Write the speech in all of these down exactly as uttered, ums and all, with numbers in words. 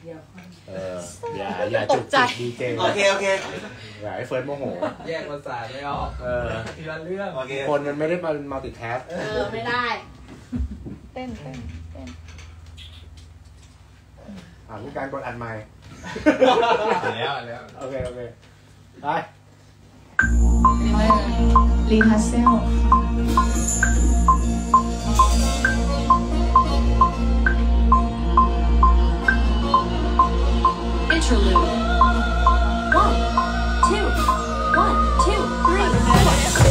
เอออย่าอย่าจุกจิกดีเจโอเคโอเคอย่าให้เฟิร์สโมโหแยกภาษาไม่ออกเออทีละเรื่องคนมันไม่ได้มามัลติแทสเออไม่ได้เต้นเต้นเต้นอ่ามีการกดอัดไมค์แล้วแล้วโอเคโอเคไปรีฮัสเซลInterlude. One, two, one, two, three, four.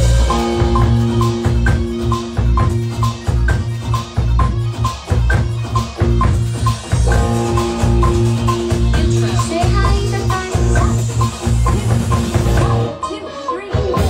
Intro. Say hi to find one, two, three, four.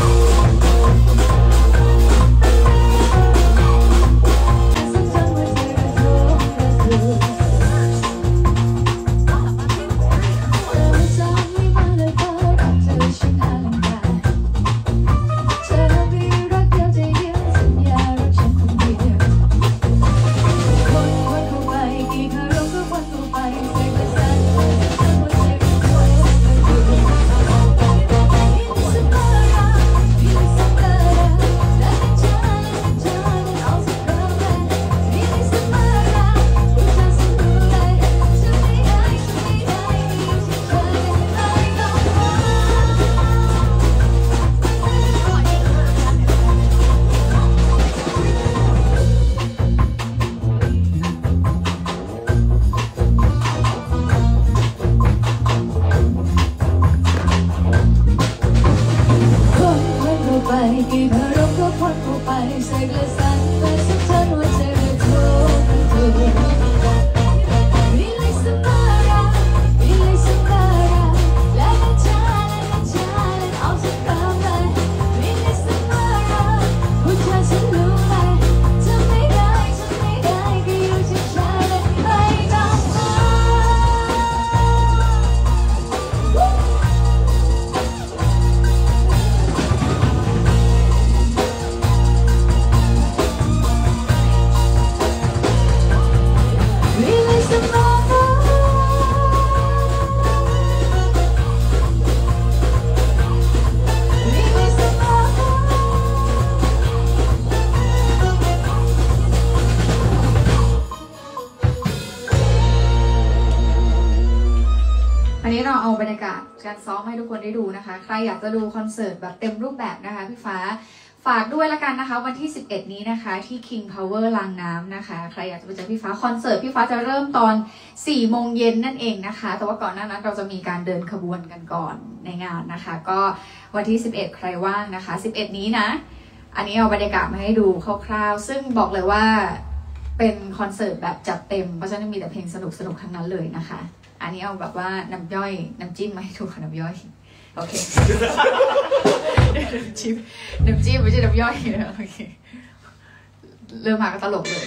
การซ้อมให้ทุกคนได้ดูนะคะใครอยากจะดูคอนเสิร์ตแบบเต็มรูปแบบนะคะพี่ฟ้าฝากด้วยละกันนะคะวันที่สิบเอ็ดนี้นะคะที่ King Power ลางน้ำนะคะใครอยากจะไปเจอพี่ฟ้าคอนเสิร์ตพี่ฟ้าจะเริ่มตอนสี่โมงเย็นนั่นเองนะคะแต่ว่าก่อนหน้านั้นเราจะมีการเดินขบวนกันก่อนในงานนะคะก็วันที่สิบเอ็ดใครว่างนะคะสิบเอ็ดนี้นะอันนี้เอาบรรยากาศมาให้ดูคร่าวๆซึ่งบอกเลยว่าเป็นคอนเสิร์ตแบบจัดเต็มเพราะฉะนั้นมีแต่เพลงสนุกๆทั้งนั้นเลยนะคะอันนี้เอาแบบว่าน้ำย่อยน้ำจิ้มมาให้ดูค่ะน้ำย่อยโอเคน้ำจิ้มน้ำจิ้มไม่ใช่น้ำย่อยนะโอเคเริ่มมาก็ตลกเลย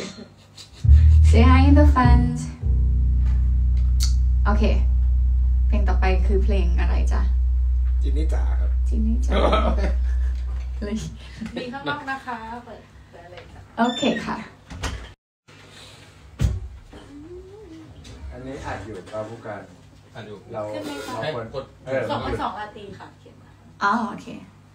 Say hi in the fans โอเคเพลงต่อไปคือเพลงอะไรจ๊ะจินนี่จ๋าครับจินนี่จ๋าเลยมีข้างนอกนะคะเปิดเปิดเลยจ้ะโอเคค่ะอันนี้อัดอยู่ตามผู้การอัดอยู่เราเราควรกดสองพันสองราตรีค่ะเขียนมาอ๋อโอเค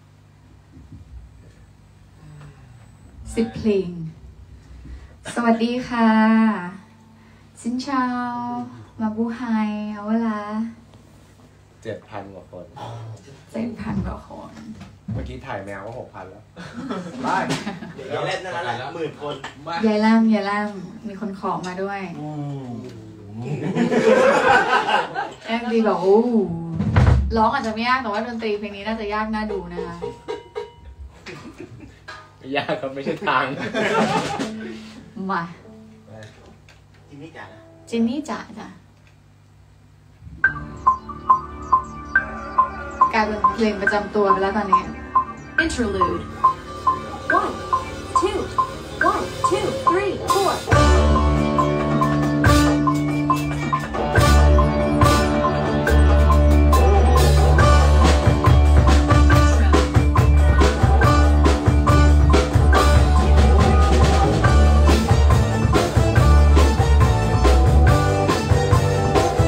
สิบเพลงสวัสดีค่ะซินชาวมาบูไฮเอาเวลาเจ็ดพันกว่าคนเจ็ดพันกว่าคนเมื่อกี้ถ่ายแมวก็หกพันแล้วได้ยายเล่นนั่นแหละหมื่นคนยายล่ำยายล่ำมีคนขอมาด้วยแองดีบอกโอ้ร้องอาจจะไม่ยากแต่ว่าดนตรีเพลงนี้น่าจะยากน่าดูนะคะยากครับไม่ใช่ทางมาจินนี่จ๋าจินนี่จ๋าจ้ะกลายเป็นเพลงประจำตัวไปแล้วตอนนี้ Interlude one two one two three four 「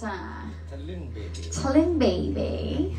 จ๊ะทะลึ่งเบบีทะลึ่งเบบี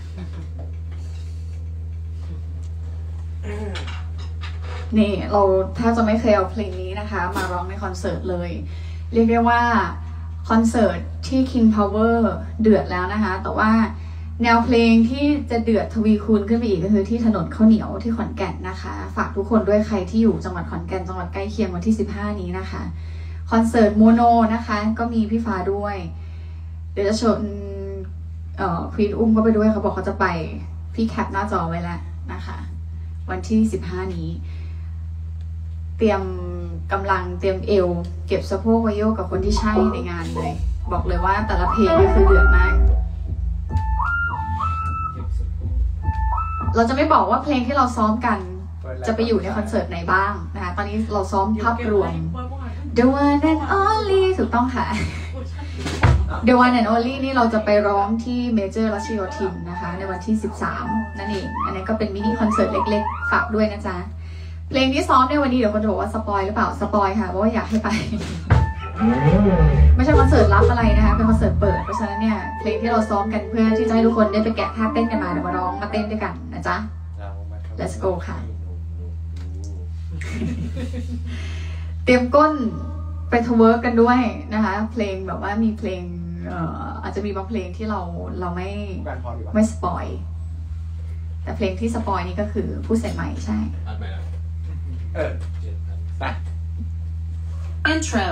นี่เราถ้าจะไม่เคยเอาเพลงนี้นะคะมาร้องในคอนเสิร์ตเลยเรียกได้ว่าคอนเสิร์ตที่ King Power เดือดแล้วนะคะแต่ว่าแนวเพลงที่จะเดือดทวีคูณขึ้นไปอีกก็คือที่ถนนข้าวเหนียวที่ขอนแก่นนะคะฝากทุกคนด้วยใครที่อยู่จังหวัดขอนแก่นจังหวัดใกล้เคียงวันที่สิบห้านี้นะคะคอนเสิร์ตโมโนนะคะก็มีพี่ฟ้าด้วยเดี๋ยวจะชวนเอ่อควีนอุ้มก็ไปด้วยเขาบอกเขาจะไปพี่แคปหน้าจอไว้แล้วนะคะวันที่สิบห้านี้เตรียมกำลังเตรียมเอวเก็บสะโพกไว้โยกกับคนที่ใช่ในงานเลยบอกเลยว่าแต่ละเพลงนี่คือเดือดมากเราจะไม่บอกว่าเพลงที่เราซ้อมกันจะไปอยู่ในคอนเสิร์ตไหนบ้างนะคะตอนนี้เราซ้อมภาพรวม The One and Only ถูกต้องค่ะ The One and Only นี่เราจะไปร้องที่เมเจอร์รัชโยธินนะคะในวันที่สิบสามนั่นเองอันนี้ก็เป็นมินิคอนเสิร์ตเล็กๆฝากด้วยนะจ๊ะเพลงที่ซ้อมในวันนี้เดี๋ยวคนจะบอกว่าสปอยหรือเปล่าสปอยค่ะเพราะว่าอยากให้ไป ไม่ใช่คอนเสิร์ตลับอะไรนะคะเป็นคอนเสิร์ตเปิดเพราะฉะนั้นเนี่ยเพลงที่เราซ้อมกันเพื่อที่จะให้ทุกคนได้ไปแกะท่าเต้นกันมาเดี๋ยวมาร้องมาเต้นด้วยกันนะจ๊ะ Let's go ค่ะ เตรียมก้นไปทเวิร์กกันด้วยนะคะเพลงแบบว่ามีเพลงเอ่ออาจจะมีบางเพลงที่เราเราไม่ไม่สปอยแต่เพลงที่สปอยนี่ก็คือผู้ใส่ใหม่ใช่อัดไหมล่ะเออไป Intro.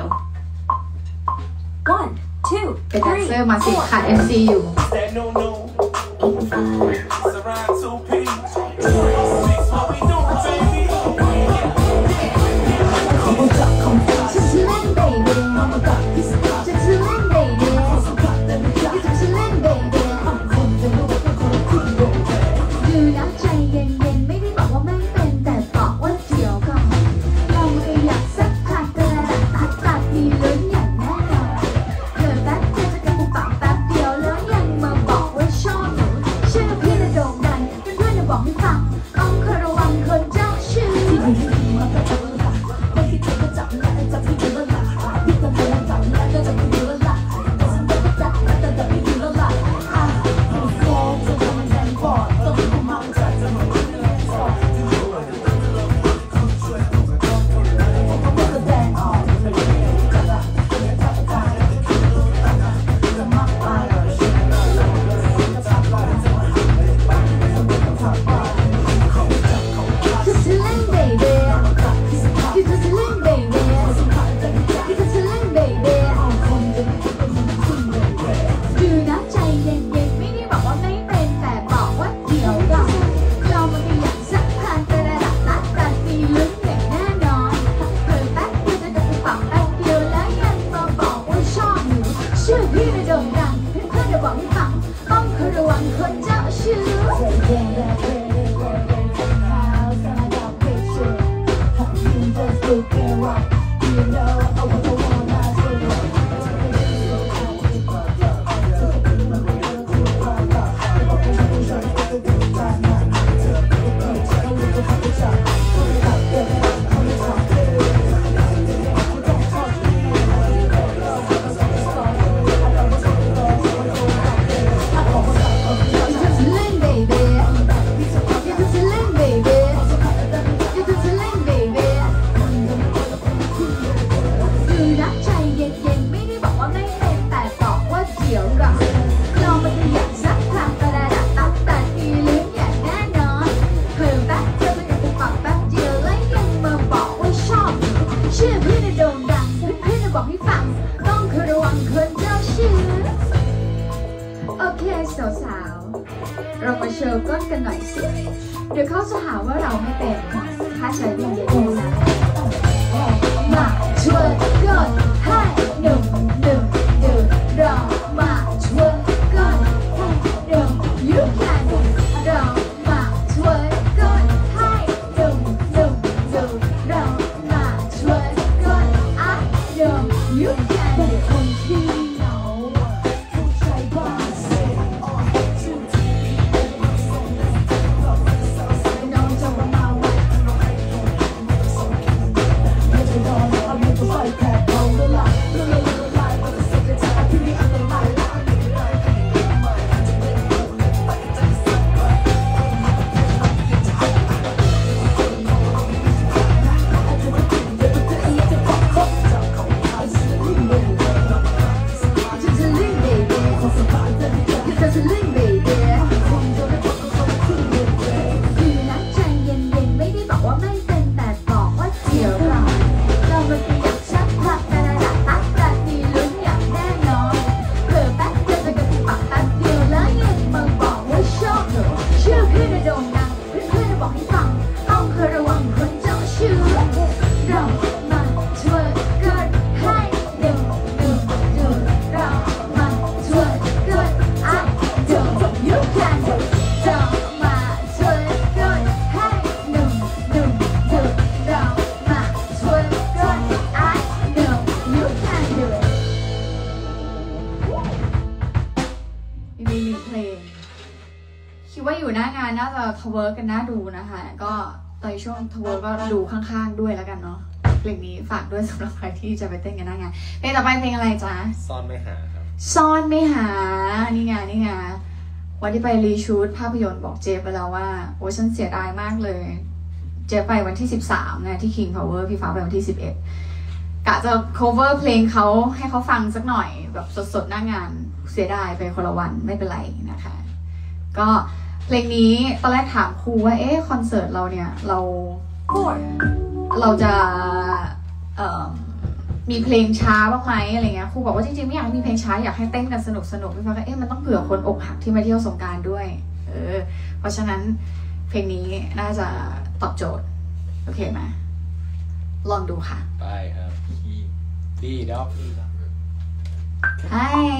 One, two, เป็นแดน three, เซอร์มาสิ four. ขาด เอ็ม ซี อยู่ That no no. It's around two P. Six, what we doing, baby? ฉันชื่อเล่นเบบีฉันชื่อเล่นเบบีฉันชื่อเล่นเบบีดูนะใจเย็นๆไม่ได้บอกว่าไม่เป็นแต่บอกว่าเดี๋ยวก่อนเราไม่อยากสักพักแต่ตัดตัดมีลุ้นอย่างแน่นอนเกิดแป๊บเดียวจะกระปุกปากแป๊บเดียวแล้วยังมาบอกว่าชอบหนูชื่อพี่จะโด่งดังเพื่อนๆจะบอกให้ฟังต้องคอยระวังคนเจ้าชื่อเรามาโชว์ก้นกันหน่อยสิเดี๋ยวเขาจะหาว่าเราไม่เป็นถ้าใช้เย็นๆนะมาชวนก้นให้หนุ่มหนุ่มดูเรามาชวนก้นให้หนุ่มยุคนั้นเรามาชวนก้นให้หนุ่มหนุ่มดูเรามาชวนก้นอ่ะหนุ่มยุคนั้นคนที่เหงาผู้ชายบ้าเสียFight back, ดว่าอยู่หน้างานน่าจะทเวิร์กกันน่าดูนะคะ ก็ตอนช่วงทเวิร์กก็ดูข้างๆด้วยแล้วกันเนาะเพลงนี้ฝากด้วยสำหรับใครที่จะไปเต้นกันหน้างานเพลงต่อไปเพลงอะไรจ๊ะซ่อนไม่หาครับซ่อนไม่หานี่ไงนี่ไงวันที่ไปรีชูตภาพยนตร์บอกเจฟไปแล้วว่าโอ้ฉันเสียดายมากเลยเจฟไปวันที่สิบสามนะที่ King Power พี่ฟ้าไปวันที่สิบเอ็ดกะจะ cover เพลงเขาให้เขาฟังสักหน่อยแบบสดๆหน้างานเสียดายไปคนละวันไม่เป็นไรนะคะก็เพลงนี้ตอนแรกถามครูว่าเอ๊ะคอนเสิร์ตเราเนี่ยเราเราจะเอ่อมีเพลงช้าบ้างไหมอะไรเงี้ยครูบอกว่าจริงๆไม่อยากให้มีเพลงช้าอยากให้เต้นกันสนุกสนุกพี่ฟ้าก็เอ๊ะมันต้องเผื่อคนอกหักที่มาเที่ยวสงกรานต์ด้วยเออเพราะฉะนั้นเพลงนี้น่าจะตอบโจทย์โอเคไหมลองดูค่ะไปครับดีด็อก Hi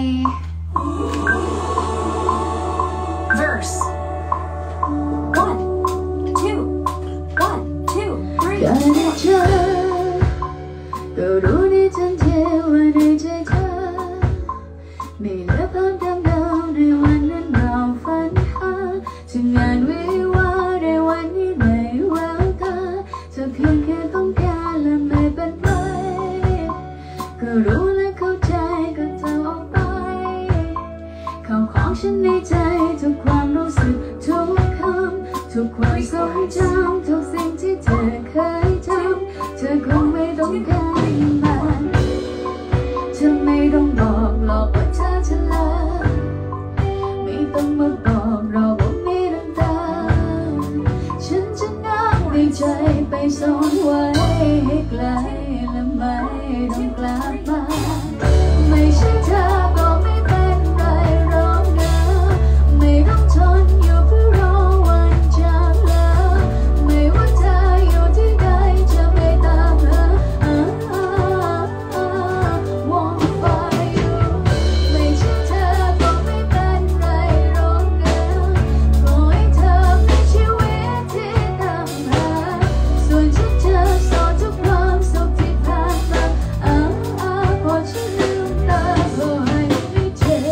Verse. One, two, one, two, three. ก็ได้เจอก็รู้ในทันทีว่าในใจเธอไม่เหลือภาพเดิมๆในวันนั้นเราฝันหาถึงงานวิวาห์ในวันนี้ไม่แววตาเธอเพียงแค่ต้องการและไม่เป็นไรก็รู้และเข้าใจก็เธอออกไปเข้าของฉันในใจทุกความรู้สึกทุกคำทุกความทรงจำทุกสิ่งที่เธอเคยทำเธอคงไม่ต้องการมันเธอไม่ต้องบอกหรอกว่าเธอจะลาไม่ต้องมาบอกหรอกว่ามีน้ำตาฉันจะนับในใจไปซ่อนไว้ให้ไกลและไม่ต้องกลับมาไม่ใช่เธอก็ไม่เป็นไรหรอกนะไม่ต้องทนอยู่เพื่อรอวันจากลาไม่ว่าเธออยู่ที่ใดจะไปตามหาอ่าอ่าอ่าวอนไฟอยู่ไม่ใช่เธอก็ไม่เป็นไรหรอกนะขอให้เธอมีชีวิตที่ตามหาส่วนฉันจะสอนทุกความสุขที่ผ่านมาอ่าอ่าพอฉันลืมตาก็ให้ไม่เจ็บ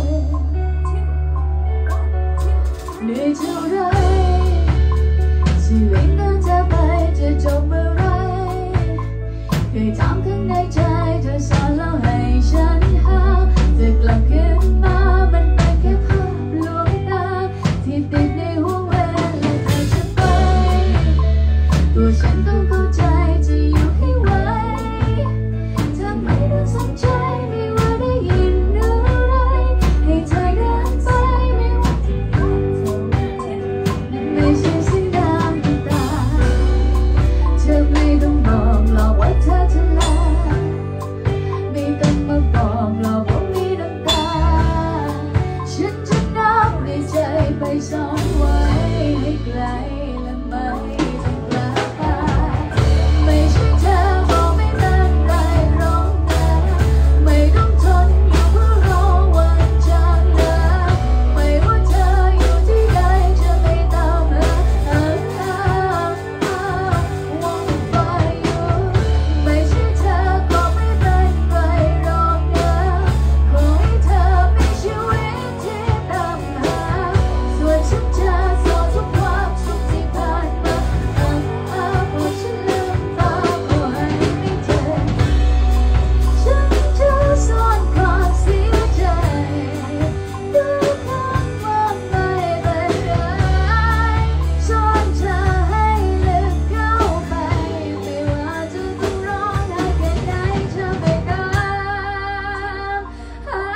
เหนื่อยเท่าไรชีวิตนั้นจะไปจะจบเมื่อไรเคยถามข้างในใจเธอสอนแล้วให้ฉันหาจะกลับคืนมามันเป็นแค่ภาพลวงตาที่ติดในหัวเวลาเธอจะไปตัวฉันต้องเข้าใจจะอยู่ให้ไหวเธอไม่ต้องสนใจไม่ว่าได้ยินอะไรให้เธอเดินไปไม่ว่าที่ใครจะนั่นไม่ใช่เสียงดังตาเธอไม่ต้องบอกหรอกว่าเธอจะลาไม่ต้องมาบอกหรอกว่ามีน้ำตาฉันจะนับในใจไปซ่อนไว้ให้ไกลและไม่ต้องกลับมาไม่ใช่เธอบอกไม่เป็นไรหรอกนะไม่ต้องทนอยู่เพื่อรอวันจากลาไม่ว่าเธออยู่ที่ใดจะไปตามหาอ่าอ่าอ่าวอนไฟอยู่ไม่ใช่เธอก็ไม่เป็นไรหรอกนะขอให้เธอมีชีวิตที่ตามหาส่วนฉันจะสอนทุกความสุขที่ผ่านมาอ่าอ่าพอฉันลืมตาก็ให้ไม่เจ็บฉันจะซ่อนความเสียใจด้วยคำว่าไม่เป็นไรซ่อนเธอให้ลึกเข้าไปไม่ว่าจะต้องร้องไห้แค่ไหนจะไม่ตามหา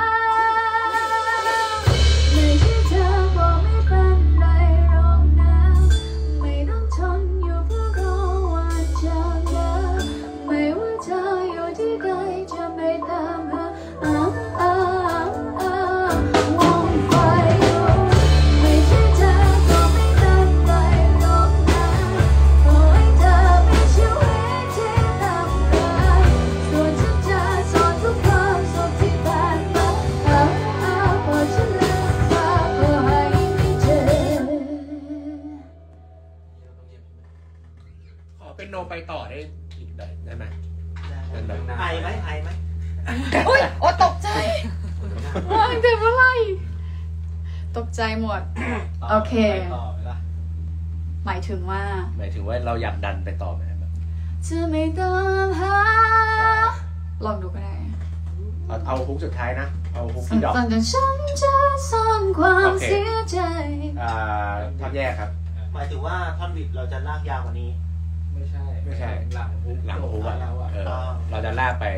ไม่ใช่เธอบอกไม่เป็นไรหรอกนะไม่ต้องทนอยู่เพื่อรอวันจากลาไม่ว่าเธออยู่ที่ใดจะไม่ตามหาอ่าอ่าอ่าวอนไฟอยู่ไม่ใช่เธอก็ไม่เป็นไรหรอกนะขอให้เธอมีชีวิตที่ตามหาส่วนฉันจะสอนทุกความสุขที่ผ่านมาอ่าอ่าพอฉันลืมตาก็ให้ไม่เจ็บขอเป็นโนไปต่อได้อีกได้ได้ไหมไอไหมไอไหมอุ้ยโอ้ตกใจว่างแต่เมื่อไหร่ตกใจหมดต่โอเคไปต่อไหมล่ะหมายถึงว่าหมายถึงว่าเราอยากดันไปต่อไหมแบบจะไม่ตามหาลองดูก็ได้เอาเอาฮุกสุดท้ายนะ เอาฮุกที่ดอกตอนจนฉันจะซ่อนความเสียใจอ่าท่อนแยกครับหมายถึงว่าท่อนบิดเราจะลากยาวกว่านี้ไม่ใช่ไม่ใช่หลังฮุกหลังฮุกอะแล้วอะเออเราจะลากไป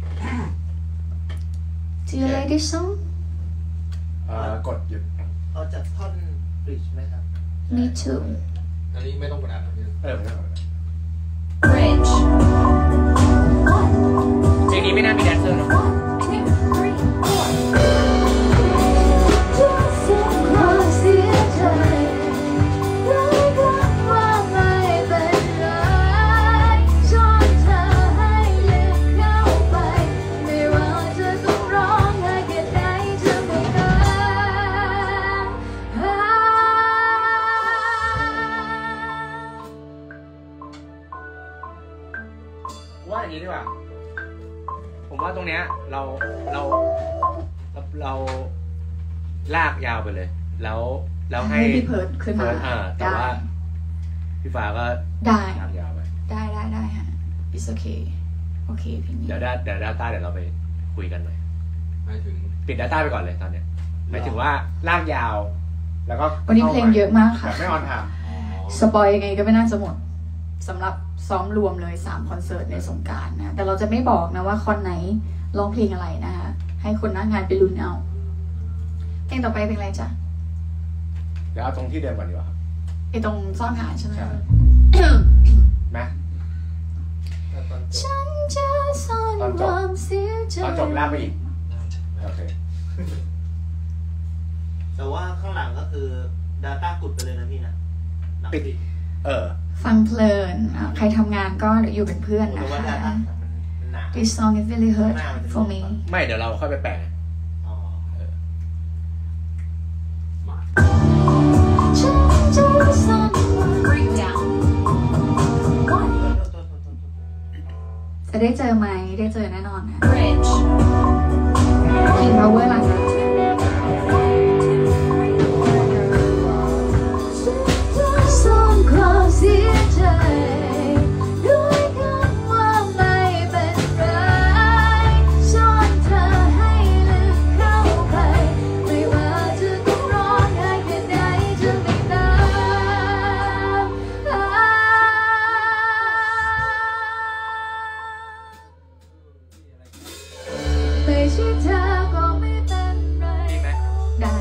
ที่อะไรที่สองเอ่อกดหยุดเอาจากท่อนบริดจ์ไหมครับ me too อันนี้ไม่ต้องกดอัดนะพี่เออไม่ต้อง Bridge. One, เพลงนี้ไม่น่ามีแดนเซอร์หรอก one, two, three, four. จะซ่อนความเสียใจรู้กันว่าไม่เป็นไรชวนเธอให้ลืมเข้าไปไม่ว่าจะต้องร้องไห้แค่ไหนจะไม่ตามหาว่าอย่างนี้ดีกว่า ผมว่าตรงเนี้ยเราเราเราเราลากยาวไปเลย แล้วแล้วให้ให้พี่เพิร์ดขึ้นมาเพิร์ทอ่าแต่ได้ว่าพี่ฟ้าก็ได้ลากยาวไปได้ได้ได้ฮะ it's okay โอเคพี่นี่เดี๋ยวด้าเดี๋ยวด้าต้าเดี๋ยวเราไปคุยกันหน่อยหมายถึงปิดด้าต้าไปก่อนเลยตอนเนี้ยหมายถึงว่าลากยาว แล้วก็วันนี้เพลงเยอะมากแบค่ะบไม่ออนไทม์อ๋อสปอยยังไงก็ไม่น่าจะหมดสำหรับซ้อมรวมเลยสามคอนเสิร์ตในสงกรานต์นะ แต่เราจะไม่บอกนะว่าคอนไหนร้องเพลงอะไรนะคะ ให้คนหน้างานไปลุ้นเอาเพลงต่อไปเพลงอะไรจ๊ะเดี๋ยวเอาตรงที่เดิมก่อนดีกว่าครับไอตรงซ่อนหาใช่ไหมใช่ ไหมแต่ตอนจบฉันจะซ่อนตอนจบความเสียใจตอนจบลากไปอีกโอเคแต่ว่าข้างหลังก็คือ Data กุดไปเลยนะพี่นะหนังปิดปิดเออฟังเพลินอ่ะใครทำงานก็อยู่เป็นเพื่อนแต่นะว่าคะ Data มันมันหนา This song is really hurt for me ไม่เดี๋ยวเราค่อยไปแปลอ๋อมาฉันจะซ่อน Break down. One, โทษโทษโทษโทษจะได้เจอไหมได้เจอแน่นอนนะ bridge. King Power หลังนะ ซ่อนความเสียใจด้วยคำว่าไม่เป็นไรซ่อนเธอให้ลืมเข้าไปไม่ว่าจะต้องร้องไห้แค่ไหนจะไม่ตามหาไม่ใช่เธอก็ไม่เป็นไรดีไหมได้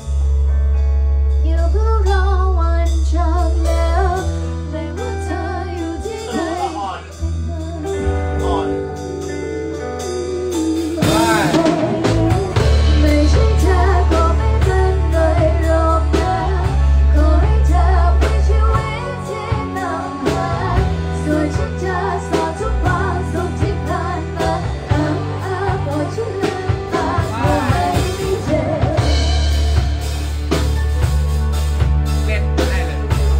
อยู่เพื่อรอวันจบแล้วไม่ว่าเธออยู่ที่ไหนอ่อนอ่อนไม่ใช่เธอก็ไม่เป็นไรหรอกนะขอให้เธอมีชีวิตที่นำมาส่วนฉันจะสอนทุกความสุขที่ผ่านมาอ่าอ่าบอกฉันลืมตาเมื่อไม่มีเธอเล่นได้เลย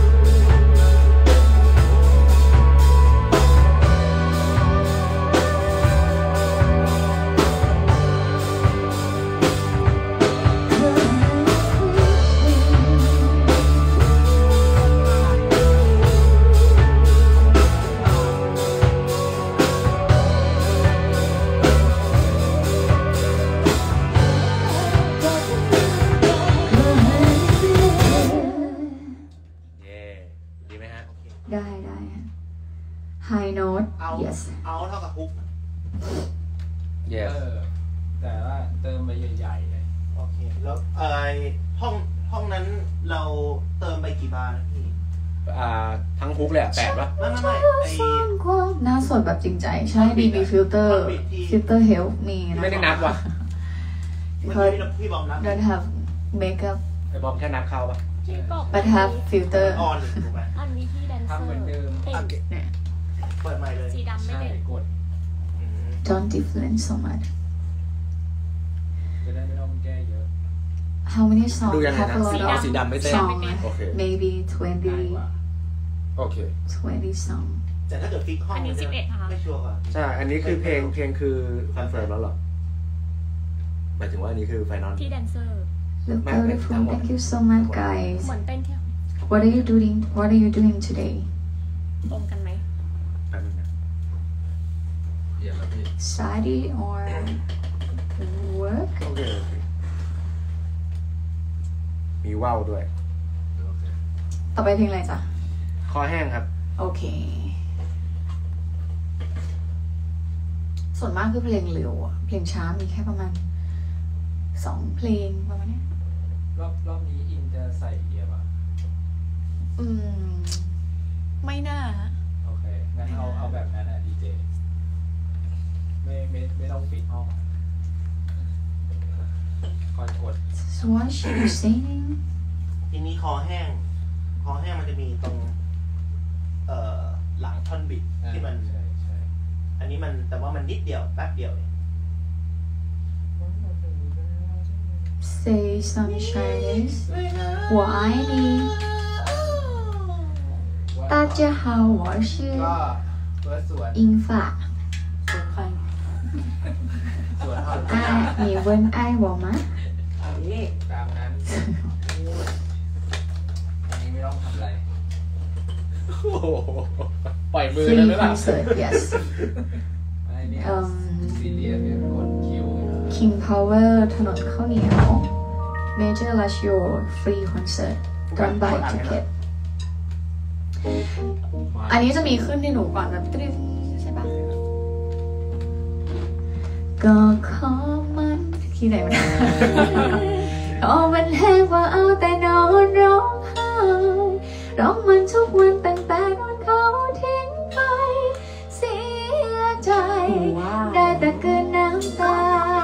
เย่ดีไหมฮะได้ได้ High note เอา yes เอาเท่ากับฮุกเย่เออแต่ว่าเติมไปใหญ่ๆเลยโอเค แล้วไอห้องห้องนั้นเราเติมไปกี่บาร์นะพี่อ่าทั้งฮุกเลยอะแปดปะไม่ไม่ไม่ไอหน้าสดแบบจริงใจ ใช่ ดีมีฟิลเตอร์ ฟิลเตอร์เฮลมีนะไม่ได้นับว่ะเมื่อ because กี้พี่บอมนับ don't have makeup ไอ้บอมแค่นับเข้าปะที่กบ but have filter ออนถูกไหมอันนี้ที่แดนเซอทำเหมือนร์เดิมติ่งเนี่ยเปิดใหม่เลยสีดำไม่ใช่เด่นกดอืม don't different so much จะได้ไม่ต้องแก้เยอะ how many songs ดูยังไง have นะ a สี lot เอา of สีดำไม่เต้น song โอเค maybe ง่าย twenty กว่าโอเค twenty song แต่ถ้าเกิดฟิกห้องอันนี้สิบเอ็ดค่ะไม่ชัวร์ก่อนใช่ อันนี้คือเพลงเพลงคือคอนเฟิร์มแล้วเหรอ หมายถึงว่าอันนี้คือไฟนอลที่แดนเซอร์ Look beautiful. Thank you so much, guys. เหมือนเต้นแค่ What are you doing? What are you doing today? ตรงกันไหมแป๊บนึงนะเดี๋ยวแล้วพี่ Study or work? โอเคโอเคมีว่าวด้วยต่อไปเพลงอะไรจ๊ะคอแห้งครับโอเค ส่วนมากคือเพลงเร็วอะเพลงช้ามีแค่ประมาณสองเพลงประมาณเนี้ยรอบรอบนี้อินจะใส่เอียร์ป่ะอืม ไม่น่าโอเค งั้นเอาเอาแบบนั้นอ่ะดีเจ ไม่ไม่ไม่ต้องปิดห้องคอยกด So what is she saying? ทีนี้คอแห้ง คอแห้งมันจะมีตรง เอ่อหลังท่อนบิดที่มันใช่ใช่อันนี้มันแต่ว่ามันนิดเดียวแป๊บเดียวเอง Say sunshine 我爱你大家好我是ก็เฟิร์สสวน英法สุดใครสวนเอา爱你问爱我吗ตามนั้นอันนี้ไม่ต้องทำอะไรโอ้โหปล่อยมือ Free เลยไหมล่ะ concert yes อันนี้เอิ่มซีเรียสเนี่ยกดคิว King Power ถนนข้าวเหนียว Major Lazio Free Concert Don't buy ticket อันนี้จะมีขึ้นที่หนูก่อนแบบตรึ้งใช่ปะก็ขอมันที่ไหนมันขอมันแห้งว่าเอาแต่นอนร้องไห้ร้องมันทุกวันตั้งแต่นอนเขาทิ้งไปเสียใจได้แต่เกินน้ำตา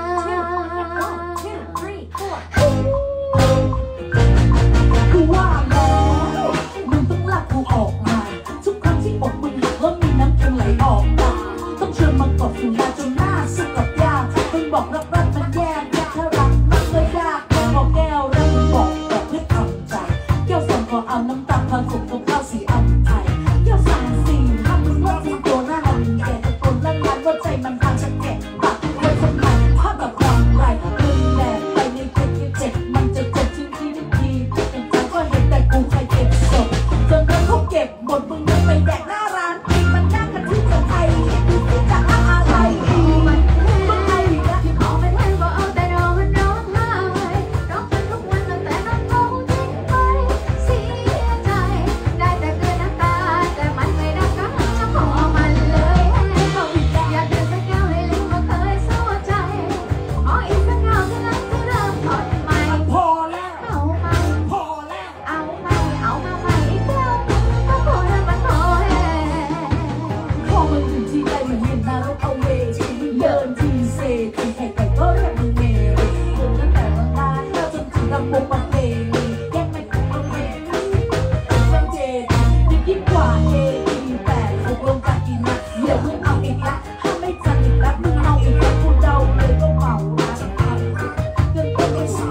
กูว่าแล้วมึงต้องลากกูออกมาทุกครั้งที่อกมึงหักแล้วมีน้ำเค็มไหลออกมาต้องเชิญมากดฝุ่นยาจนหน้าสุกกับยามึงบอกรักรักมันแย่ยากถ้ารักมันก็ยากพอแก้วรักมึงบอกแบบด้วยคำใจแก้วสั่งขอเอาน้ำตาผสมกับข้าวสีอัมไทยแก้วสั่งสี่ห้ามมึงว่ามึงตัวหน้ามึงแก่ตะโกนลั่นลั่นว่าใจมันพาจะแกะปากไว้ทำไมภาพแบบความไรมึงแหลกไปในเพลงที่เจ็บมันจะเจ็บทิ้งที่ทีเป็นใจก็เห็นแต่กูใครเก็บศพจนกระทั่งเก็บหมดมึงยังไปแดกหน้าร้านอีกมันน่ากันที่จะไทยดูสิจะอะไรอีกมันมันไทยนะขอเป็นแห้งว่าเอาแต่นอนร้องไห้ร้องจนทุกวันตั้งแต่นอนเขาทิ้งไปเสียใจได้แต่เกินน้ำตาแต่มันไม่ได้ก็ขอมันเลยแห้งอยากดื่มสักแก้วให้ลืมว่าเคยเศร้าใจขออีกสักคราวเท่านั้นจะเริ่มต้นใหม่พอแล้วเอาใหม่พอแล้วเอาใหม่เอามาใหม่อีกครั้งถ้าพอแล้วมันพอแห้งพอมึงถึงที่ใดมันเห็นนรกเอาเวทีเดินทีเซทีใครใครก็เรียกมึงเมรีเดินตั้งแต่เมื่อนาเธอจนถึงลำบกประเพณีแยกไม่ถูกประเพณีฟังเจดียิ่งยิ่งกว่าเอทีแปดหกลงจากกินนะเดี๋ยวมึงเอาอีกละถ้าไม่จัดอีกละมึงเอาอีกละกูเดาเลยก็เมาละจะพังเกินก็ไม่สิ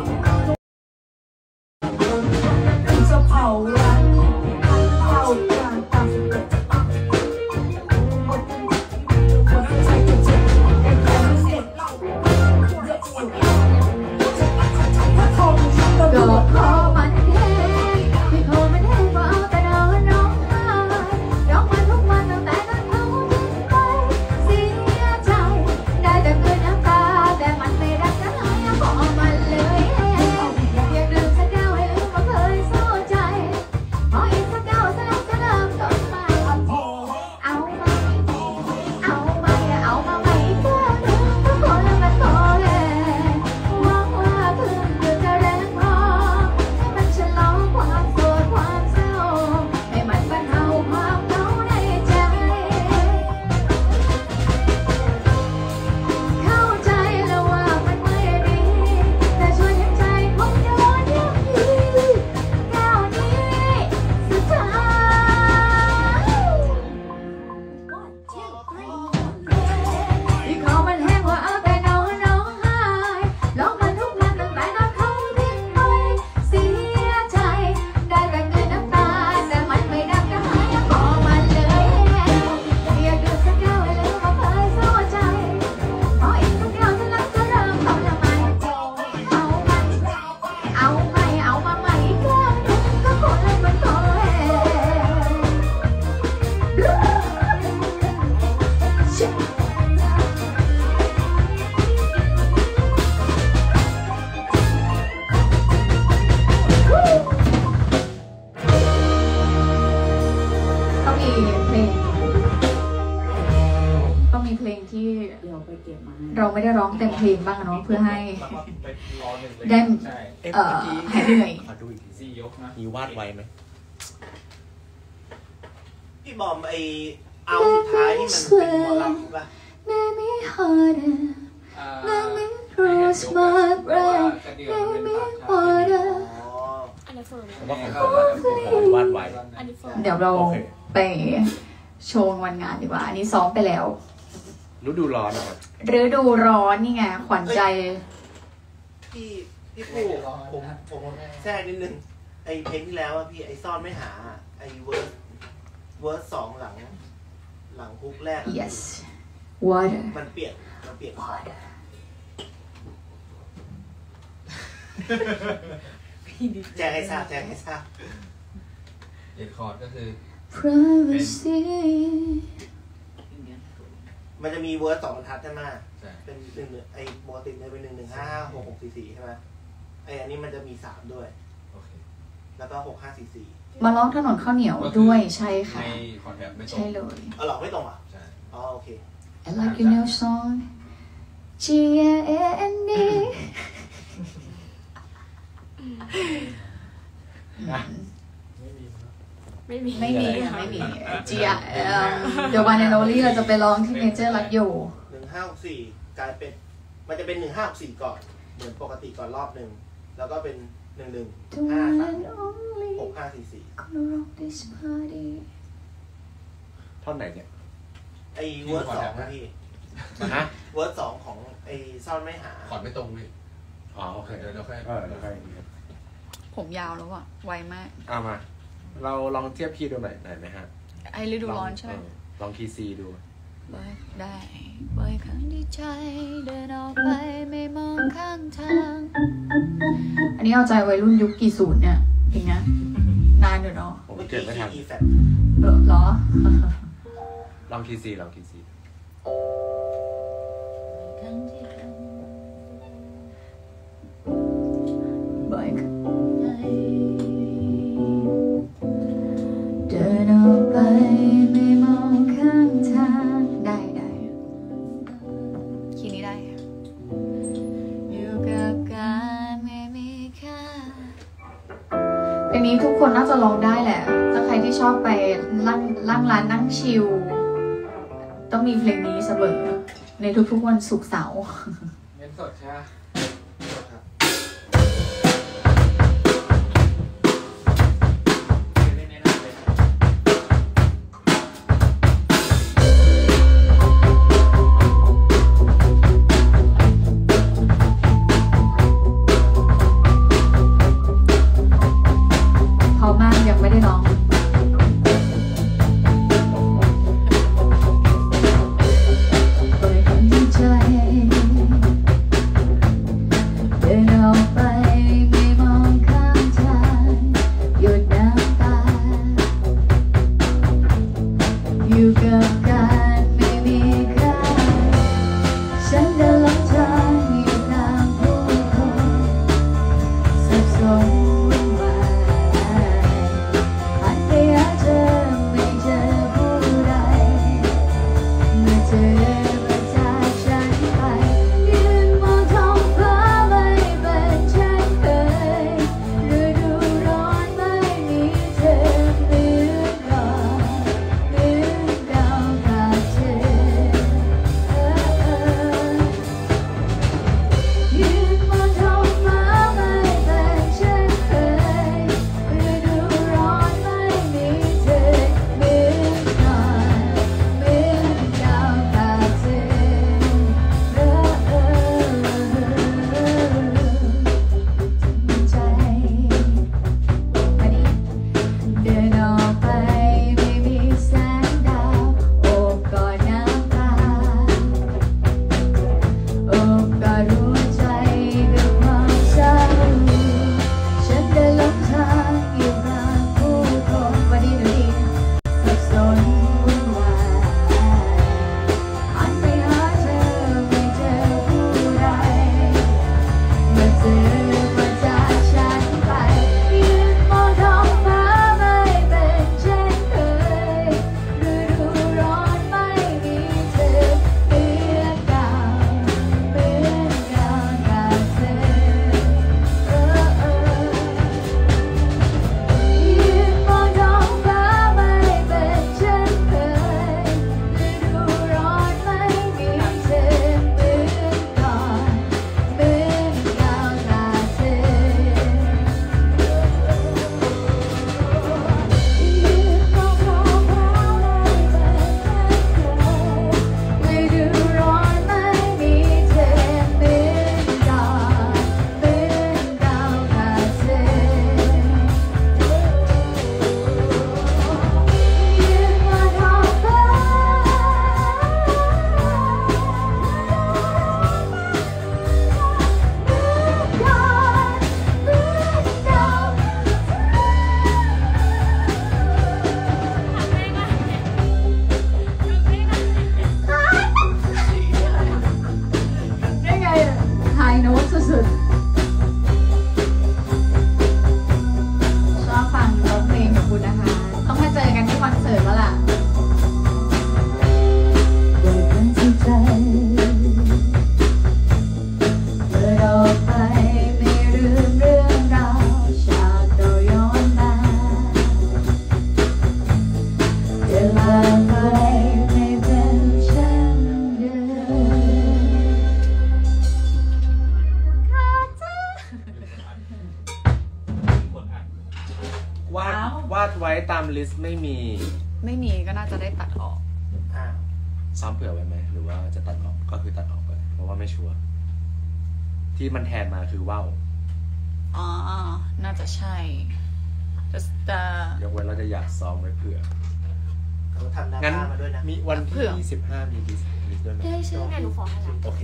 กูจะเผาร้านเผาการตามสเต็ปก็อ่ะเดี๋ยวไปเก็บมาให้เราไม่ได้ร้องเต็มเพลงบ้างอะเนาะเพื่อให้แล้วก็ไปรอหนึ่งเลยได้ใช่เอ๊ะเอ่เมื่ออกี้หายเหนื่อยขอดูอีกทีสี่ยกนะมีวาดไว้ไหมพี่บอมไอเอาสุดท้ายที่มันเป็นหมอลำใช่ปะ Make me harder อ่า Let me ไม่เห็น cross ยก my นะแต่ว่า brain กระเดื่องมันเป็น Make me ภาพชาติ harder อ๋ออันนี้เฟิร์มผมว่าของผมผมวาดไว้อันนี้เฟิร์มเดี๋ยวเราโอเคไปโชว์วันงานดีกว่า อันนี้ซ้อมไปแล้วฤดูร้อนนะครับฤดูร้อนนี่ไง ขวัญใจพี่พี่ปูผมผมแทรกนิดนึงไอเพลงที่แล้วอะพี่ไอซ่อนไม่หาไอเวิร์สเวิร์สสองหลัง หลังฮุกแรก yes water มันเปลี่ยนมันเปลี่ยน water แจ้งให้ทราบแจ้งให้ทราบเอ็ดคอร์ดก็คือ privacy มันจะมีเวิร์สสองบรรทัดใช่ไหมใช่เป็นหนึ่งไอโมติเนี่ยเป็นหนึ่งหนึ่งห้าห้าหกหกสี่สี่ใช่ไหมไออันนี้มันจะมีสามด้วยโอเคแล้วก็หกห้าสี่สี่มาร้องถนนข้าวเหนียวด้วยใช่ค่ะในคอนแทคไม่ตรงใช่เลยเอาหรอไม่ตรงอ่ะใช่อ๋อโอเค I like your new song G A N D ไม่มีไม่มีค่ะไม่มี G A เดี๋ยววันในโนลี่เราจะไปร้องที่เมเจอร์รักโยหนึ่งห้าหกสี่กลายเป็น มันจะเป็นหนึ่งห้าหกสี่ก่อน เหมือนปกติก่อนรอบหนึ่ง แล้วก็เป็นหนึ่งหนึ่ง The ห้า one สาม and only หกห้าสี่สี่ gonna rock this party ท่อนไหนเนี่ยไอเวิร์ดสองนะพี่ฮะเวิร์ดสองของไอซ่อนไม่หาคอร์ดไม่ตรงพี่อ๋อโอเคเดี๋ยวเราค่อยเออเดี๋ยวค่อยผมยาวแล้วอ่ะ ไวมากเอามา เราลองเทียบคีย์ดูหน่อยหน่อยไหมฮะไอฤดูร้อนใช่ไหมเออลองคีย์ซีดูบ่อยได้บ่อยครั้งที่ใจเดินออกไปไม่มองข้างทาง อันนี้เอาใจวัยรุ่นยุคกี่ศูนย์เนี่ยจริงนะนานอยู่เนาะผมเมื่อเกิกี้ดไม่ทันคีย์ E แฟลเออเหรอลองคีย์ซีลองคีย์ซีบ่อยครั้งเดินออกไปไม่มองข้างทางได้ได้คีย์นี้ได้อยู่กับการไม่มีค่าเพลงนี้ทุกคนน่าจะร้องได้แหละถ้าใครที่ชอบไปลั่งลั่งร้านนั่งชิลต้องมีเพลงนี้เสมอในทุกๆวันศุกร์เสาร์เงินสดใช่ไหม เล่นในนั้นเลยเพราะมากยังไม่ได้ร้องเปิดหัวใจวาดวาดไว้ตามลิสต์ไม่มีไม่มีก็น่าจะได้ตัดออกอ่าซ้อมเผื่อไว้ไหมหรือว่าจะตัดออกก็คือตัดออกไปเพราะว่าไม่ชัวร์ที่มันแทนมาคือว่าวอ๋อ น่าจะใช่แต่แต่ยกเว้นเราจะอยากซ้อมไว้เผื่อเขาทำหน้างั้นตามาด้วยนะมีวันที่ยี่สิบห้ามีลิสต์ลิสต์ด้วยไหมได้ใช่ไหมหนูขอให้ละโอเค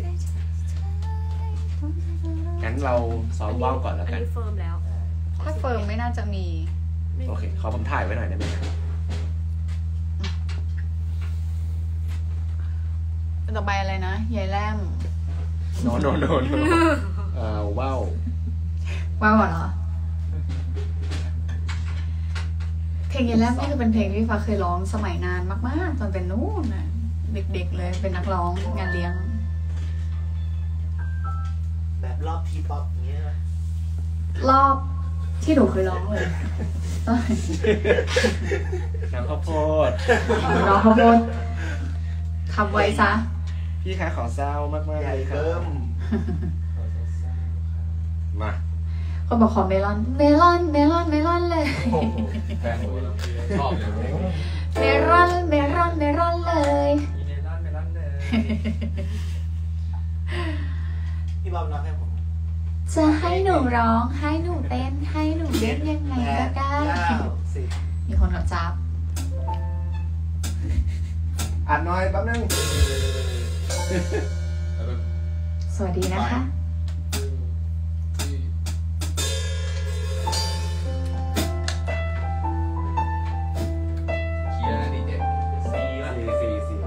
งั้นเราซ้อมว่าวก่อนแล้วอันกันนี้เฟิร์มแล้วถ้าเฟิร์มไม่น่าจะมีโอเคขอผมถ่ายไว้หน่อยได้ไหมต่อไปอะไรนะยายแรมโนโนโนโนเอ่อว่าวว้าวเหรอเพลงเยลแลมนี่คือเป็นเพลงที่ฟ้าเคยร้องสมัยนานมากๆตอนเป็นนู่นน่ะเด็กๆเลยเป็นนักร้องงานเลี้ยงแบบรอบทีป๊อปอย่างเงี้ยนะรอบที่หนูเคยร้องเลยตอนน้ำข้าวโพดร้องข้าวโพดทำไว้ซะพี่คะขอเศร้ามากๆใหญ่เลยครัเริ่บมมาคนบอกขอเมลอนเมลอนเมลอนเมลอนเลยแฟนหนูชอบเลยเมลอนเมลอนเมลอนเลยมีเมลอนเมลอนเลยพี่บอมร้องให้ผมจะให้หนูร้องให้หนูเต้นให้หนูเล่นยังไงก็ได้เก้าสิบมีคนเขาจับอัดหน่อยแป๊บนึงสวัสดีนะคะเคลียร์นะดีเจสี่ว่ะสี่สี่สี่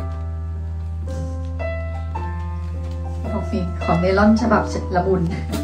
ของฟีของเมลอนฉบับละมุน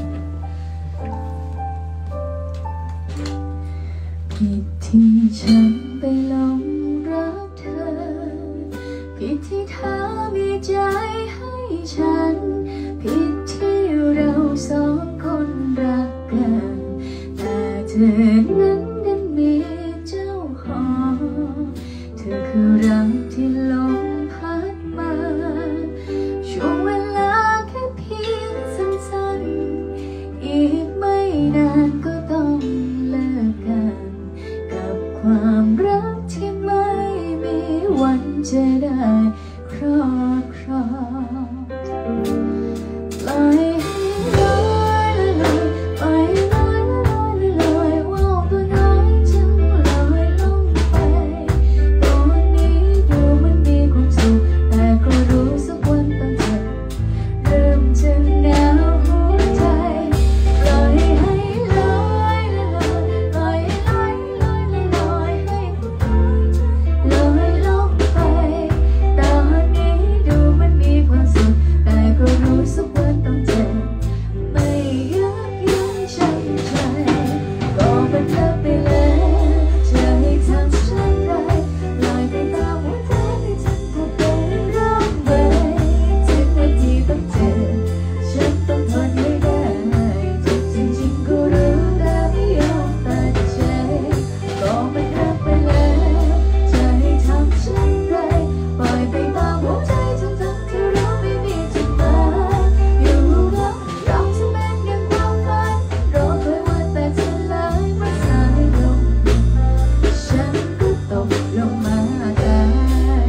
ผิดที่ฉันไปหลงรักเธอผิดที่เธอมีใจให้ฉันผิดที่เราสองคนรักกันแต่เธอนั้นดันมีเจ้าของเธอคือรักที่ลมพัดมาช่วงเวลาแค่เพียงสั้นๆอีกไม่นานก็ต้องเลิกกันกับความรักที่ไม่มีวันจะได้ครอบครองปล่อยให้ลอยลอยปล่อยลอยลอยลอยว่าวตัวน้อยจึงลอยลงไปตอนนี้ดูมันมีความสุขแต่ก็รู้สักวันต้องเจ็บเริ่มจะหนาวหัวใจปล่อยให้ลอยลอยลอยลอยลอยลอยให้ลอยลงไปตอนนี้ดูมันมีความสุขแต่ก็รู้สักวันต้องเจ็บไม่ยับยั้งชั่งใจก็มันเลิกไปแล้วจะให้ทำฉันไรลอยไปตามหัวใจที่ฉันถูกเป็นร่องไปถึงนาทีต้องเจ็บฉันต้องทนให้ได้เจ็บจริงๆก็รู้แต่ไม่ยอมตัดใจก็มันเลิกไปแล้วจะให้ทำฉันไรปล่อยไปตามหัวใจทั้งๆที่รู้ไม่มีจุดหมายอยู่แล้วเราจะเป็นอย่างความฝันรอคอยวันแต่จะลายเมื่อสายลงฉันก็ตกลงมาตาย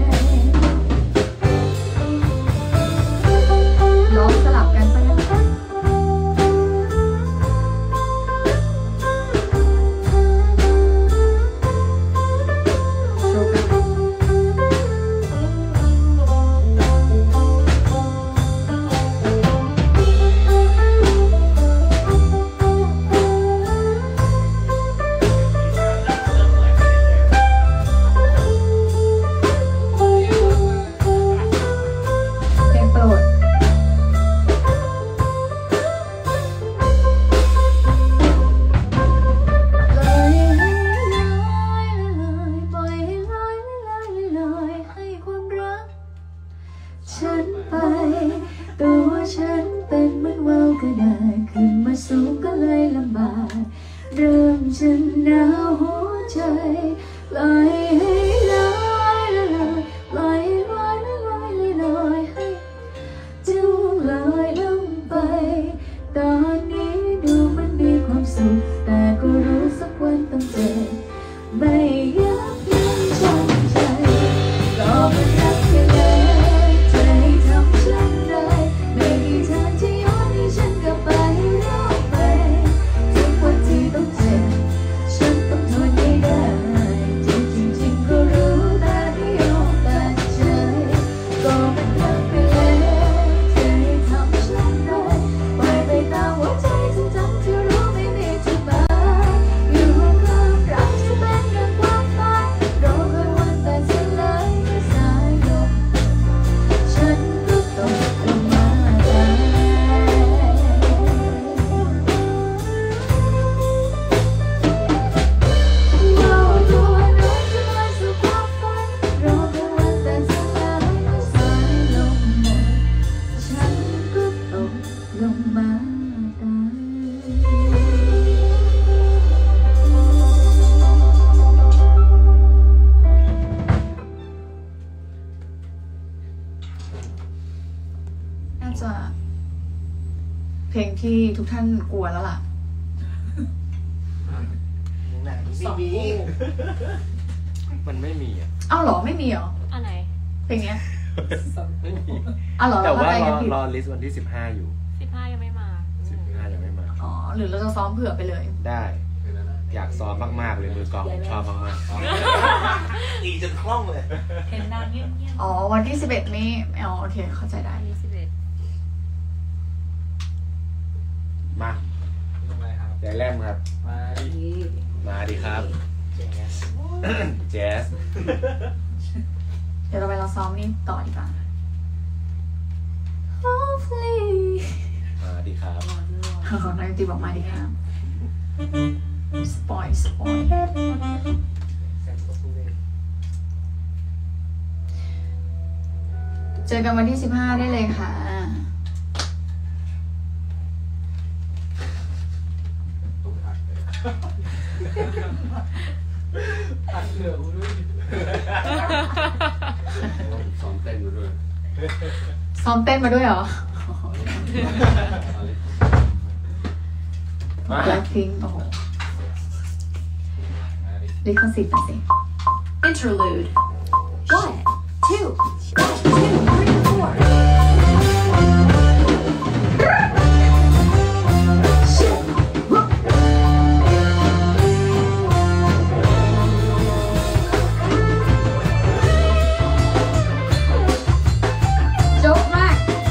ร้องสลับกันไปนะคะโชว์กันเพลงโปรด ลอยให้ลอยลอยปล่อยให้ลอยลอยลอยให้ความรักฉันไปตัวฉันเป็นเหมือนว่าวก็ได้ขึ้นมาสูงก็เลยลำบากเริ่มจะหนาวหัวใจลอยให้ลอยลอยลอยลอยลอยลอยให้จึงลอยลงไปตอนนี้ดูมันมีความสุขแต่ก็รู้สักวันต้องเจ็บทุกท่านกลัวแล้วล่ะไหนไม่มีมันไม่มีอ่ะอ้าวเหรอไม่มีเหรออันไหนเพลงเนี้ยไม่มีอ้าวเหรอแต่เราว่าเข้าใจรกัอนผิดรอลิสต์วันที่สิบห้าอยู่สิบห้ายังไม่มาสิบห้ายังไม่มาอ๋อหรือเราจะซ้อมเผื่อไปเลยได้ อยากซ้อมมากๆเลยมือกลองผมชอบมากอีจนคล่องเลยเห็นนางเงียบอ๋อวันที่สิบเอ็ดนี้อ๋อโอเคเข้าใจๆได้อันนี้สิบเอ็ดๆมาทำไมครับใจแรมครับมาดิมาดีครับแจ๊สเดี๋ยวเราไปเราซ้อมนี่ต่อดีกว่า Hopefully มาดีครับนักดนตรีบอกมาดีครับสปอยสปอยเจอกันวันที่สิบห้าได้เลยค่ะอัดเหลือกูด้วยซ้อมเต้นมาด้วยซ้อมเต้นมาด้วยเหรอมา Blackpink โอ้โห ลิขสิทธิ์นะสิ Interlude. One, two, one, two, three, four. Joke มาก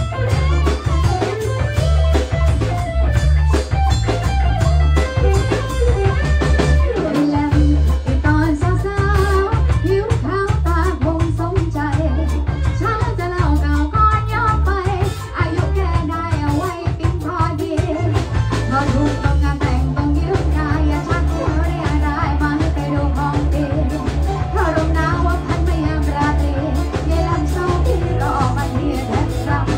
แลมอีตอนสาวๆผิวขาวตาคงสมใจช้าจะเล่าเก่าก่อนย้อนไป อายุแค่ได้เอาไว้ปิ๊งพอดีพอถูกต้องงานแต่งต้องยืมกายอย่าชักหัวเรียได้มาให้ไปดูของดีเพราะลมหนาวว่าพันไม่ยามราตรีเย็นเศร้าที่รอมาเทียแทบซ้ำ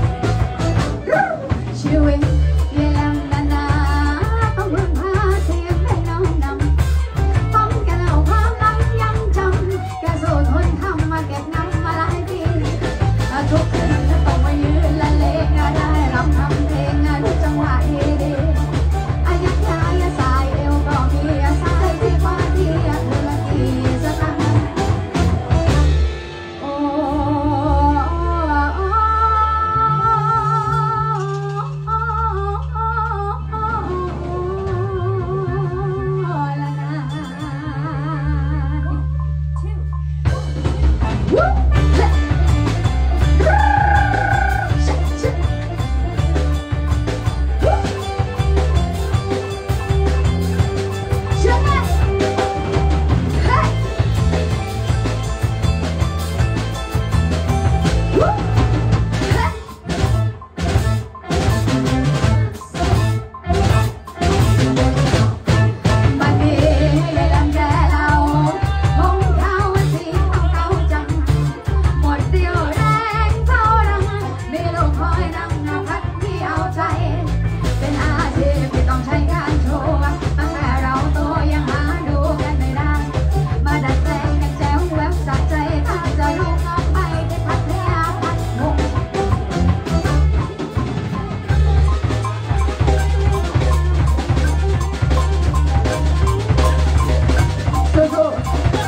ชีวิตเย็นนานๆต้องพึ่งพาเสียงให้น้องนำต้องแกเล่าความหลังยังจำแกสู้ทนทำมาเก็บน้ำมาหลายปีทุกคืนจะต้องมายืนละเลงได้รำทำเพลงดูจังหวะดีๆอายักย้ายสายเอวก็มีสายที่กว่าที่เธอละกี่สตางค์โอ้ละนะ บัดนี้ได้ลำแก่เรามองเท้าสีเก่าๆจังหมดเดียวแรงเท่าดังมีลมคอยนำพัดที่เอาใจ เป็นอาชีพที่ต้องใช้การโชว์ตั้งแต่เราโตยังหาดูกันไม่ได้ มาดัดแปลงกันแจ๋วแววสะใจถ้าจะลุกออกไปที่พัทยาพัดมุกสู้ๆ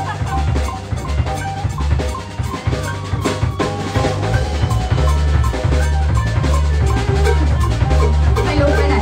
ไม่รู้ไปไหน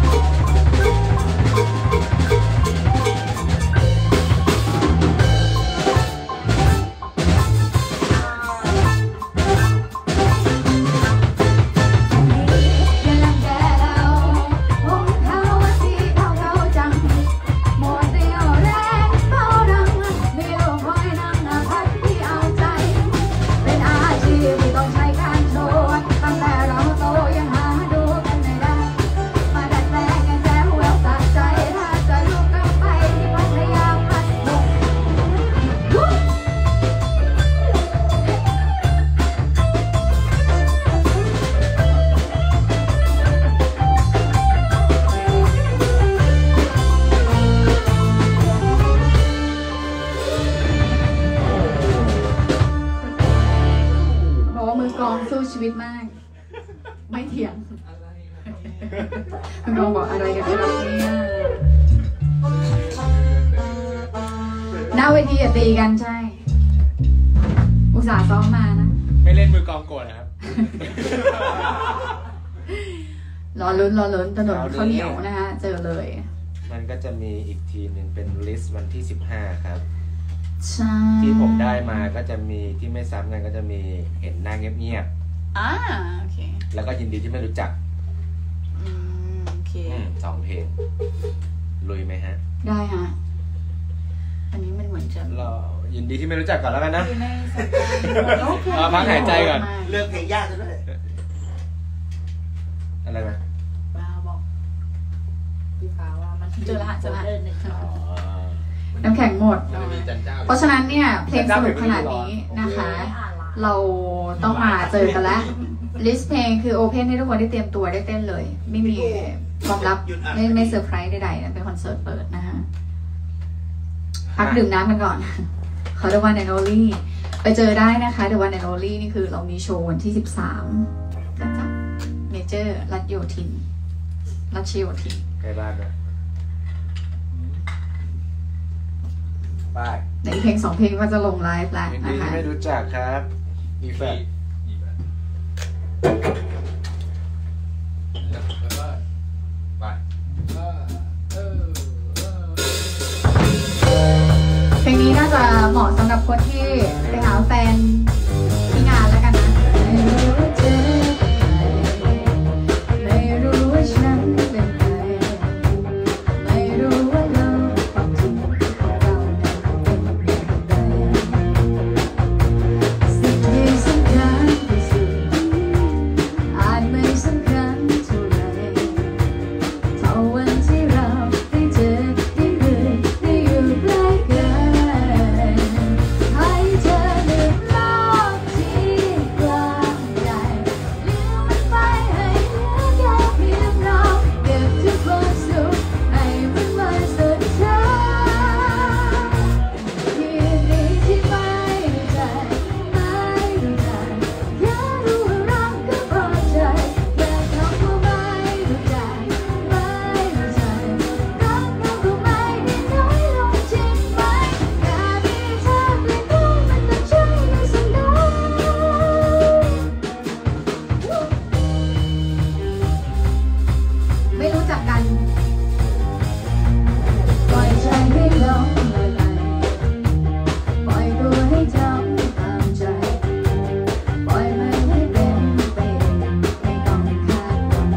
อย่าลังแกเราวงเท้าสีเก่าๆจังหมดเรี่ยวแรงเฝ้าดังมีลมคอยนั่งพัดที่เอาใจ เป็นอาชีพที่ต้องใช้การโชว์ตั้งแต่เราโตยังหาดูกันไม่ได้ มาดัดแปลงกันแจ๋วแววสะใจถ้าจะลุกกลับไปที่พัทยาพัดมุก บอกว่ามือกลองสู้ชีวิตมาก ไม่เถียงอะไรครับคุณโดงบอกอะไรกันครับเนี่ยหน้าเวทีอย่าตีกันใช่ อุตส่าห์ซ้อมมานะไม่เล่นมือกองโกรธนะครับรอลุ้นรอลุ้นถนนข้าวเหนียวนะฮะเจอเลยมันก็จะมีอีกทีหนึ่งเป็นลิสต์วันที่สิบห้าครับใช่ที่ผมได้มาก็จะมีที่ไม่ซ้ำกันก็จะมีเห็นหน้าเงียบอ่าโอเคๆแล้วก็ยินดีที่ไม่รู้จักอืมโอเคอืมสองเพลงลุยไหมฮะได้ฮะอันนี้มันเหมือนจะเรายินดีที่ไม่รู้จักก่อนแล้วกันนะอยู่ในสัปดาห์โอเคเอาพักหายใจก่อนเลือกเพลงยากซะด้วยอะไรนะป้าบอกพี่ฟ้าว่ามันเจอละเจอละเดินหนึ่งอ๋อน้ำแข็งหมดมันจะมีจันเจ้าเพราะฉะนั้นเนี่ยเพลงสนุกขนาดนี้นะคะ เราต้องมาเจอกันแล้ว ลิสต์เพลงคือโอเพนให้ทุกคนได้เตรียมตัวได้เต้นเลย ไม่มีความลับไม่ไม่เซอร์ไพรส์ใดๆนะเป็นคอนเสิร์ตเปิดนะคะพักดื่มน้ำกันก่อนขอ The One and Only ไปเจอได้นะคะ The One and Only นี่คือเรามีโชว์วันที่สิบสามนะจ๊ะเมเจอร์รัชโยธินรัชโยธินใกล้บ้านนะไปในเพลงสองเพลงก็จะลงไลฟ์แล้วยินนะดีคะที่ไม่รู้จักครับมีแฟนแล้วก็ไปเออเออเออเพลงนี้น่าจะเหมาะสำหรับคนที่ไปหาแฟนที่งานแล้วกันนะไม่รู้ว่าเธอไม่รู้ว่าฉันเป็นใครไม่รู้ว่าเราความจริงของเรานั้นเป็นอย่างไรสิ่งที่สำคัญที่สุดอาจไม่สำคัญเท่าไรเท่าวันที่เราได้เจอได้เคยได้อยู่ใกล้กันให้เธอลืมโลกที่กว้างใหญ่ลืมมันไปให้เหลือแค่เพียงเราเก็บทุกความสุขให้มันมาสุดท้ายยินดีที่ไม่รู้จักไม่รู้จักแค่รู้ว่ารักก็พอใจแค่คำว่าไม่รู้จักไม่รู้จักรักเราก็ไม่ได้น้อยลงจริงไหมแค่มีเธอใกล้ๆมันก็ใช่ในสิ่งใดไม่รู้จักกันปล่อยใจให้หลงละลายปล่อยตัวให้ทำตามใจปล่อยมันให้เป็นไปเองไม่ต้องคาดหวัง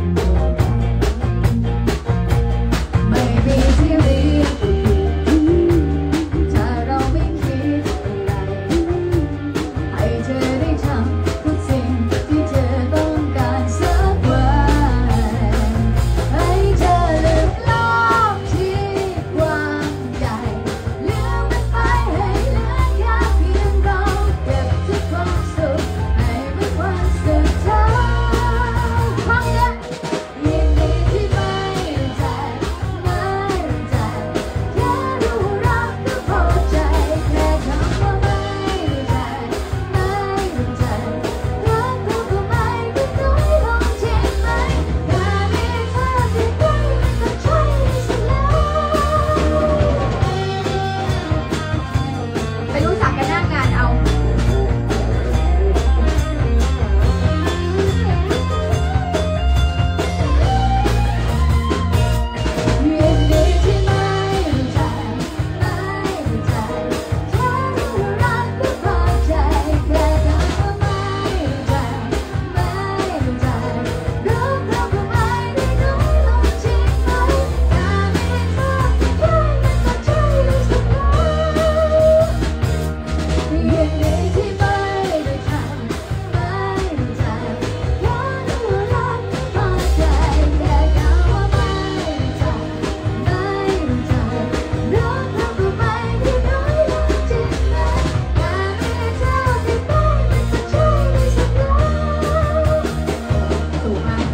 ไม่มีที่เรียกว่าผิดถ้าเราไม่คิดอะไรให้เธอได้ทำทุกสิ่งที่เธอต้องการสักวันให้เธอลืมโลกที่กว้างใหญ่ลืมมันไปให้เหลือแค่เพียงเราเก็บทุกความสุขให้เป็นวันสุดท้ายฟังเนี่ยยินดีที่ไม่รู้จักไม่รู้จักแค่รู้รักก็พอใจแค่คำว่าไม่รู้จักไม่รู้จักรักเราก็ไม่ได้น้อยลงจริงไหมแค่มีเธอที่ใกล้มันก็ใช่ที่สุดแล้วไปรู้จักกันหน้างานเอายินดีที่ไม่รู้จักไม่รู้จักแค่รู้รักก็พอใจแค่คำว่าไม่รู้จักไม่รู้จักรักเราก็ไม่ได้น้อยลงจริงไหมแค่มีเธอที่ใกล้มันก็ใช่ที่สุดแล้วยินดีที่ไม่รู้จักไม่รู้จักแค่รู้รักก็พอใจแค่คำว่าไม่รู้จักไม่รู้จักรักเราก็ไม่ได้น้อยลงจริงไหมแค่มีเธอที่ใกล้มันก็ใช่ที่สุดแล้วถูกมาก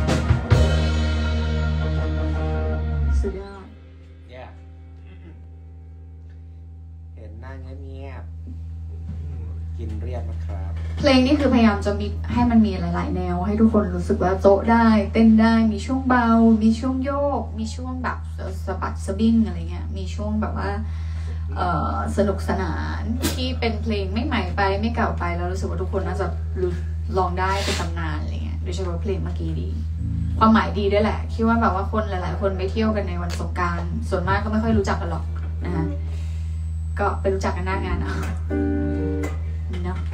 สุดยอดเนี่ยเห็นหน้าเงียบกินเรียบนะครับเพลงนี้คือพยายามจะมีให้มันมีหลายๆแนวให้ทุกคนรู้สึกว่าโจ๊ะได้เต้นได้มีช่วงเบามีช่วงโยกมีช่วงแบบสะบัดสะบิ้งอะไรเงี้ยมีช่วงแบบว่าเอ่อสนุกสนานที่เป็นเพลงไม่ใหม่ไปไม่เก่าไปแล้วรู้สึกว่าทุกคนน่าจะรู้ลองได้เป็นตำนานอะไรเงี้ยโดยเฉพาะเพลงเมื่อกี้ดีความหมายดีด้วยแหละคิดว่าแบบว่าคนหลายๆคนไปเที่ยวกันในวันสงกรานต์ส่วนมากก็ไม่ค่อยรู้จักกันหรอกนะคะก็ไปรู้จักกันหน้างานเอาเนาะ